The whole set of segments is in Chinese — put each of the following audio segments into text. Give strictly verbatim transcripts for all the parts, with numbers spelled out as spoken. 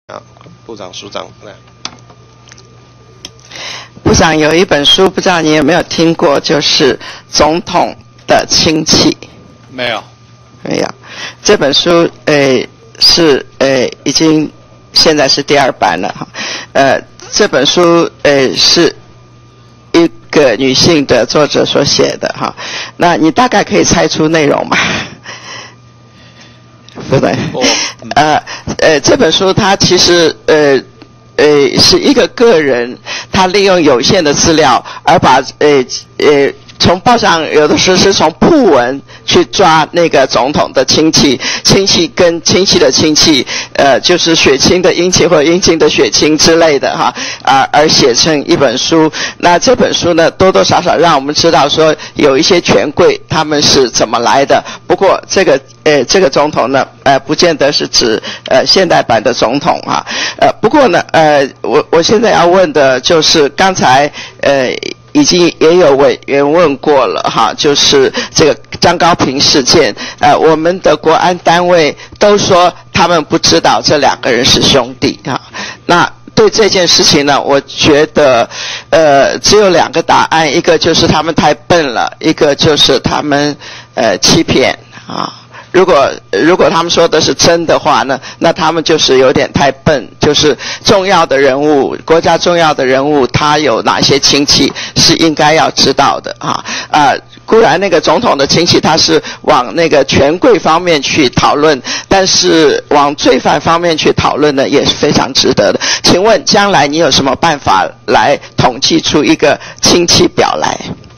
啊，部长、署长来。 部长有一本书，不知道你有没有听过，就是总统的亲戚。 没有， 没有。这本书呃是呃已经现在是第二版了哈。呃，这本书呃是一个女性的作者所写的哈。那你大概可以猜出内容吗？不对。 哦嗯、 呃呃，这本书它其实呃。呃，是一个个人，他利用有限的资料，而把呃呃从报上有的时候是从铺文去抓那个总统的亲戚，亲戚跟亲戚的亲戚，呃，就是血亲的姻亲或者姻亲的血亲之类的哈，啊，而写成一本书。那这本书呢，多多少少让我们知道说有一些权贵他们是怎么来的。不过这个。呃，这个总统呢，呃，不见得是指呃现代版的总统啊，呃，不过呢，呃，我我现在要问的就是刚才呃已经也有委员问过了哈，就是这个张高平事件，呃，我们的国安单位都说他们不知道这两个人是兄弟啊，那。对这件事情呢，我觉得，呃，只有两个答案，一个就是他们太笨了，一个就是他们呃欺骗啊。如果如果他们说的是真的话呢，那他们就是有点太笨，就是重要的人物，国家重要的人物，他有哪些亲戚是应该要知道的啊？啊，固然那个总统的亲戚他是往那个权贵方面去讨论，但是往罪犯方面去讨论呢，也是非常值得的。请问将来你有什么办法来统计出一个亲戚表来？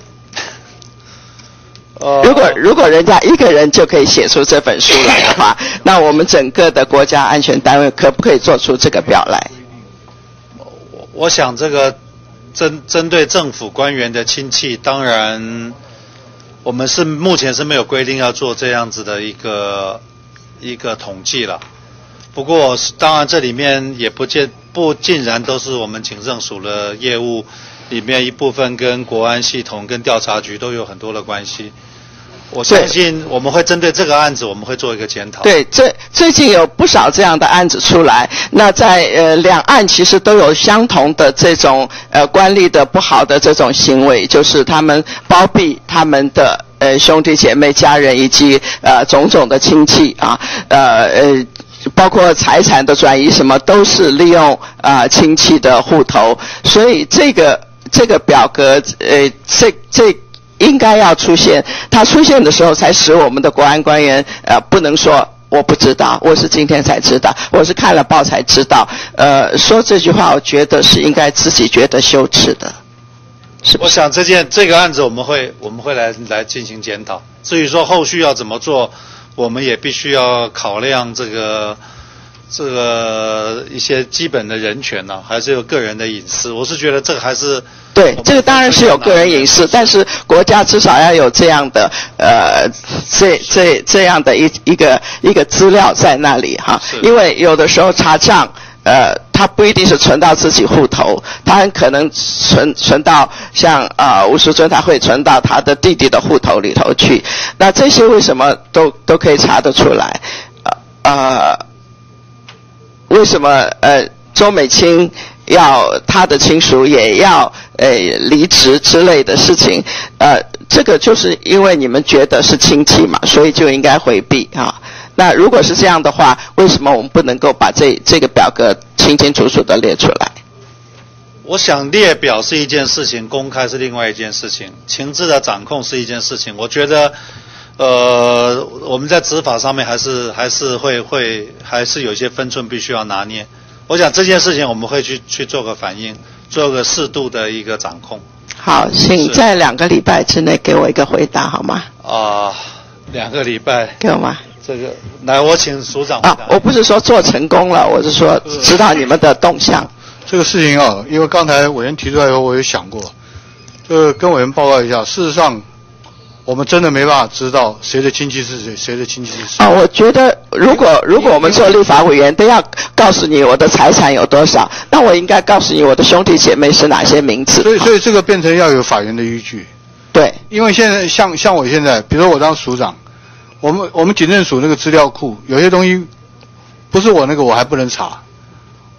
如果如果人家一个人就可以写出这本书来的话，那我们整个的国家安全单位可不可以做出这个表来？ 我我想这个针针对政府官员的亲戚，当然我们是目前是没有规定要做这样子的一个一个统计了。不过当然这里面也不见不尽然都是我们警政署的业务，里面一部分跟国安系统跟调查局都有很多的关系。我相信我们会针对这个案子，我们会做一个检讨。 对，这最近有不少这样的案子出来。那在呃两岸其实都有相同的这种呃官吏的不好的这种行为，就是他们包庇他们的呃兄弟姐妹、家人以及呃种种的亲戚啊，呃呃。包括财产的转移什么都是利用啊、呃、亲戚的户头，所以这个这个表格呃这这应该要出现，它出现的时候才使我们的国安官员呃不能说我不知道，我是今天才知道，我是看了报才知道，呃说这句话我觉得是应该自己觉得羞耻的。是不是？ 我想这件这个案子我们会我们会来来进行检讨，至于说后续要怎么做，我们也必须要考量这个这个一些基本的人权呢、啊，还是有个人的隐私。我是觉得这个还是对，这个当然是有个人隐私，但是国家至少要有这样的呃这这这样的一一个一个资料在那里哈，因为有的时候查账。呃，他不一定是存到自己户头，他很可能存存到像啊吴淑珍，他会存到他的弟弟的户头里头去。那这些为什么都都可以查得出来？呃，为什么呃周美青要他的亲属也要呃离职之类的事情？呃，这个就是因为你们觉得是亲戚嘛，所以就应该回避啊。那如果是这样的话，为什么我们不能够把这这个表格清清楚楚的列出来？ 我想列表是一件事情，公开是另外一件事情，情治的掌控是一件事情。我觉得，呃，我们在执法上面还是还是会会还是有一些分寸必须要拿捏。我想这件事情我们会去去做个反应，做个适度的一个掌控。 好，请在两个礼拜之内给我一个回答好吗？ 啊、呃，两个礼拜给我吗？ 这个来，我请署长回答。 啊，我不是说做成功了，我是说知道你们的动向。 这个事情啊，因为刚才委员提出来以后，我有想过，呃，跟委员报告一下，事实上，我们真的没办法知道谁的亲戚是谁，谁的亲戚是谁。 啊，我觉得如果如果我们做立法委员都要告诉你我的财产有多少，那我应该告诉你我的兄弟姐妹是哪些名字。 所以，所以这个变成要有法院的依据。 对， 因为现在像像我现在，比如说我当署长。我们我们警政署那个资料库有些东西不是我那个我还不能查，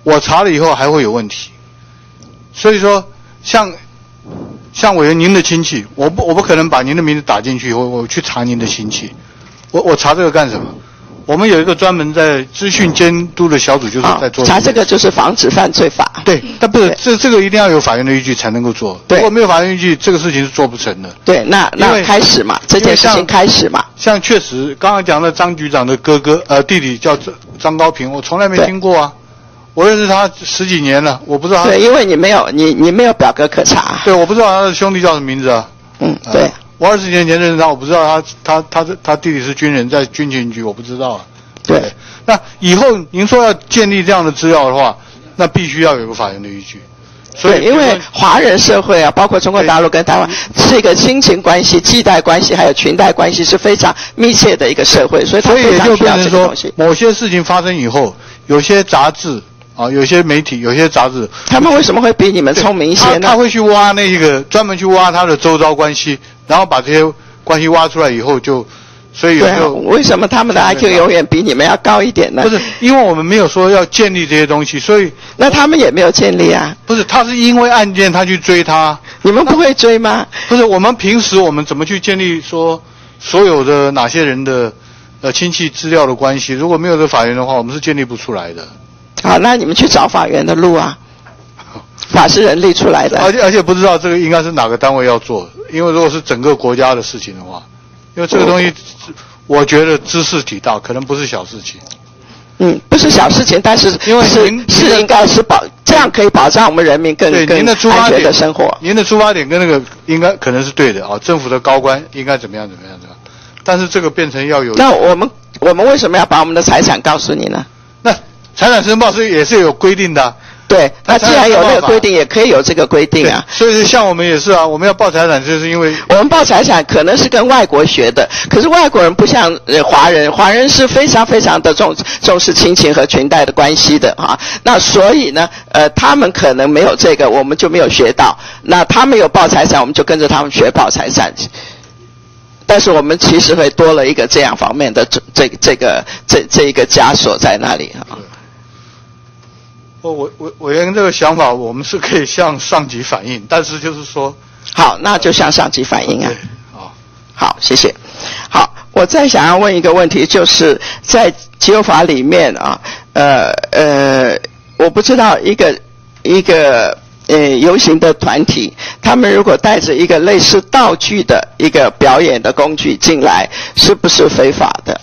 我查了以后还会有问题。所以说，像像委员您的亲戚，我不我不可能把您的名字打进去，我我去查您的亲戚，我我查这个干什么？我们有一个专门在资讯监督的小组，就是在做、 哦、查这个就是防止犯罪法。 对，但不是这这个一定要有法院的依据才能够做。 对， 如果没有法院依据，这个事情是做不成的。 对，那那开始嘛，这件事情开始嘛。 像确实刚刚讲的张局长的哥哥呃弟弟叫张高平，我从来没听过啊。我认识他十几年了，我不知道他。 对，因为你没有你你没有表格可查。 对，我不知道他的兄弟叫什么名字啊。 嗯，对。呃、 我二十年前认识他，我不知道他他他他他弟弟是军人，在军情局，我不知道啊。 对。 对，那以后您说要建立这样的资料的话，那必须要有个法院的依据。 所以，因为华人社会啊，包括中国大陆跟台湾，是一个亲情关系、继代关系，还有裙带关系是非常密切的一个社会，所以它非常需要这个东西。 某些事情发生以后，有些杂志啊，有些媒体，有些杂志， 他们为什么会比你们聪明一些呢？ 他, 他会去挖那个，专门去挖他的周遭关系，然后把这些关系挖出来以后就。所以有时候、 啊、为什么他们的 I Q 永远比你们要高一点呢？ 不是，因为我们没有说要建立这些东西，所以那他们也没有建立啊。 不是，他是因为案件他去追他， 你们不会追吗？ 不是，我们平时我们怎么去建立说所有的哪些人的呃亲戚资料的关系？如果没有这法院的话，我们是建立不出来的。 好，那你们去找法院的路啊，法是人立出来的。 而且而且不知道这个应该是哪个单位要做，因为如果是整个国家的事情的话。因为这个东西，我觉得知识体大，可能不是小事情。 嗯，不是小事情，但是因为是是应该是保，这样可以保障我们人民更更安全的生活。 您的出发点跟那个应该可能是对的啊，政府的高官应该怎么样怎么样怎么样，但是这个变成要有。 那我们我们为什么要把我们的财产告诉你呢？ 那财产申报是也是有规定的、啊。 对，那既然有那个规定，也可以有这个规定啊。 所以像我们也是啊，我们要报财产，就是因为我们报财产可能是跟外国学的，可是外国人不像呃华人，华人是非常非常的重重视亲情和裙带的关系的啊。那所以呢，呃，他们可能没有这个，我们就没有学到。那他们有报财产，我们就跟着他们学报财产。但是我们其实会多了一个这样方面的这这这个这这一个枷锁在那里啊。 我我我委员这个想法，我们是可以向上级反映，但是就是说， 好，那就向上级反映啊。 好， 好，谢谢。好，我再想要问一个问题，就是在集邮法里面啊，呃呃，我不知道一个一个呃游行的团体，他们如果带着一个类似道具的一个表演的工具进来，是不是违法的？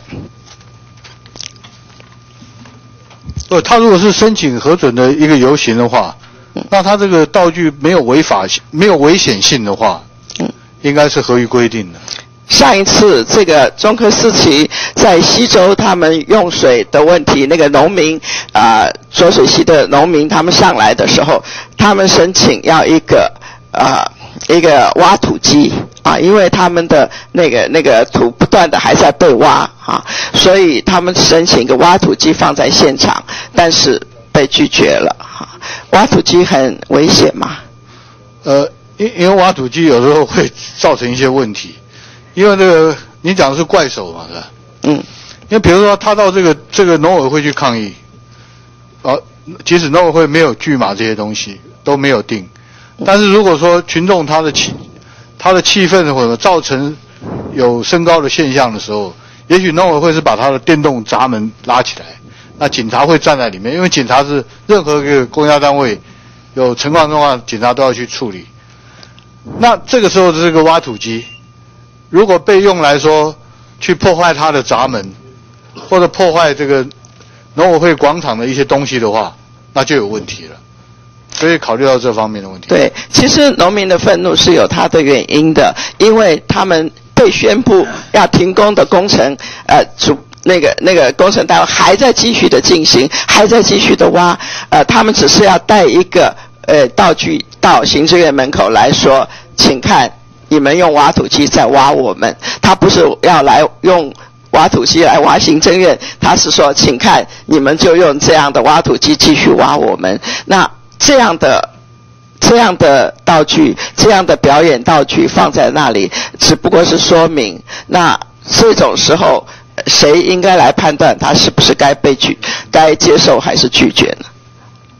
呃，他如果是申请核准的一个游行的话，那他这个道具没有违法性、没有危险性的话，嗯，应该是合于规定的。 上一次这个中科四期在西周他们用水的问题，那个农民啊、呃，浊水溪的农民他们上来的时候，他们申请要一个啊、呃、一个挖土机啊，因为他们的那个那个土不断的还在被挖啊，所以他们申请一个挖土机放在现场，但是被拒绝了哈、啊。挖土机很危险吗？ 呃，因因为挖土机有时候会造成一些问题，因为这个你讲的是怪手嘛，是吧？嗯，因为比如说他到这个这个农委会去抗议，啊，即使农委会没有拒马这些东西都没有定，但是如果说群众他的气他的气氛或者造成有升高的现象的时候，也许农委会是把他的电动闸门拉起来，那警察会站在里面，因为警察是任何一个公家单位有情况状况，警察都要去处理。那这个时候的这个挖土机，如果被用来说去破坏它的闸门，或者破坏这个农委会广场的一些东西的话，那就有问题了。所以考虑到这方面的问题。 对，其实农民的愤怒是有它的原因的，因为他们被宣布要停工的工程，呃，主那个那个工程单位还在继续的进行，还在继续的挖，呃，他们只是要带一个呃道具到行政院门口来说，请看你们用挖土机在挖我们，他不是要来用挖土机来挖行政院，他是说请看你们就用这样的挖土机继续挖我们。那这样的这样的道具，这样的表演道具放在那里，只不过是说明，那这种时候谁应该来判断他是不是该被拒、该接受还是拒绝呢？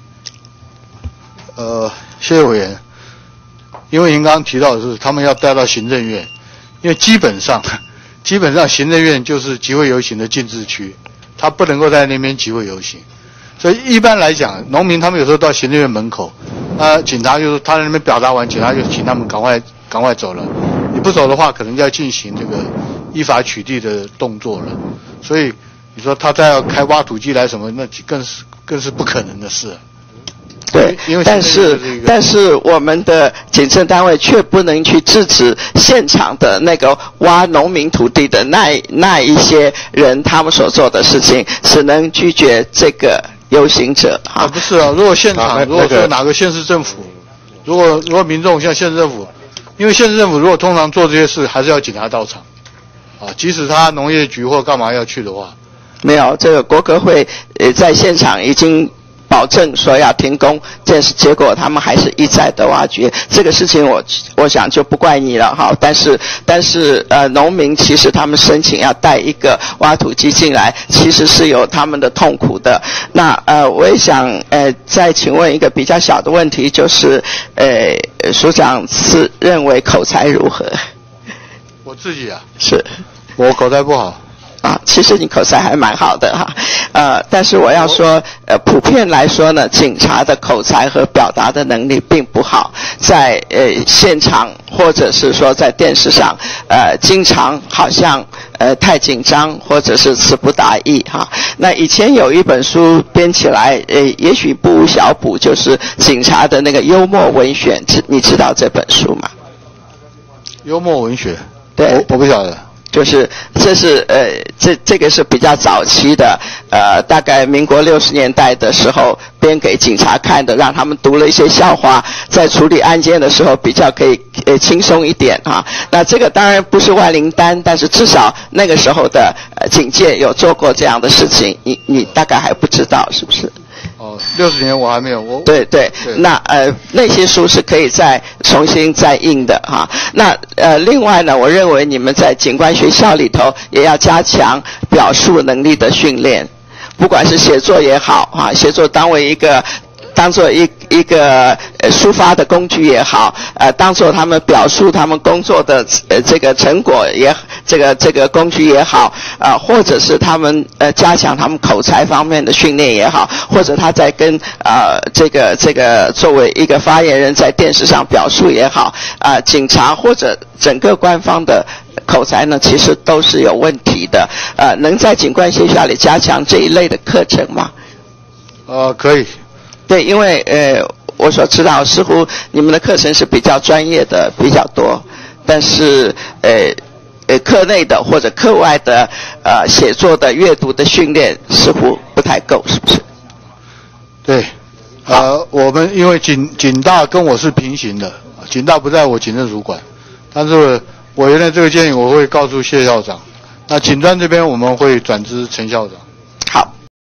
呃，谢谢委员，因为您刚刚提到的是他们要带到行政院，因为基本上，基本上行政院就是集会游行的禁制区，他不能够在那边集会游行，所以一般来讲，农民他们有时候到行政院门口，啊，警察就是他在那边表达完，警察就请他们赶快赶快走了，你不走的话，可能就要进行这个依法取缔的动作了，所以你说他再要开挖土机来什么，那更是更是不可能的事。 对，但是但是我们的警政单位却不能去制止现场的那个挖农民土地的那那一些人他们所做的事情，只能拒绝这个游行者啊。不是啊，如果现场、啊、如果说哪个县市政府，如果如果民众像县市政府，因为县市政府如果通常做这些事，还是要警察到场啊，即使他农业局或干嘛要去的话， 没有这个国科会呃在现场已经保证说要停工，这是结果他们还是一再的挖掘。这个事情我我想就不怪你了哈。但是但是呃，农民其实他们申请要带一个挖土机进来，其实是有他们的痛苦的。那呃，我也想呃再请问一个比较小的问题，就是呃，署长是认为口才如何？ 我自己啊， 是我口才不好。 啊，其实你口才还蛮好的哈，呃，但是我要说，呃，普遍来说呢，警察的口才和表达的能力并不好，在呃现场或者是说在电视上，呃，经常好像呃太紧张或者是词不达意哈。那以前有一本书编起来，呃，也许不无小补，就是警察的那个幽默文选，你知道这本书吗？ 幽默文学， 对， 我我不晓得。 就是这是呃这这个是比较早期的，呃大概民国六十年代的时候编给警察看的，让他们读了一些笑话，在处理案件的时候比较可以呃轻松一点啊。那这个当然不是万灵丹，但是至少那个时候的呃警界有做过这样的事情，你你大概还不知道是不是？ 哦，六十年我还没有，我对对， 对那呃那些书是可以再重新再印的哈。那呃另外呢，我认为你们在警官学校里头也要加强表述能力的训练，不管是写作也好啊，写作当为一个当做一一个呃抒发的工具也好，呃，当做他们表述他们工作的呃这个成果也这个这个工具也好，啊、呃，或者是他们呃加强他们口才方面的训练也好，或者他在跟呃这个这个作为一个发言人在电视上表述也好，啊、呃，警察或者整个官方的口才呢，其实都是有问题的。呃，能在警官学校里加强这一类的课程吗？ 呃，可以。 对，因为呃，我所知道，似乎你们的课程是比较专业的比较多，但是呃呃，课内的或者课外的呃写作的、阅读的训练似乎不太够，是不是？ 对，呃，我们因为警警大跟我是平行的，警大不在我警政主管，但是委员的这个建议我会告诉谢校长，那警专这边我们会转知陈校长。